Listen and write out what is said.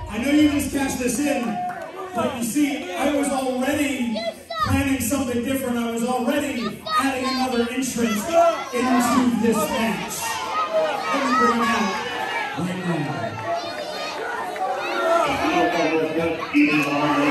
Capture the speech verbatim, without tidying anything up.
I know you just cashed this in, but you see, I was already planning something different. I was already adding another entrance into this match. Let me bring him out right now.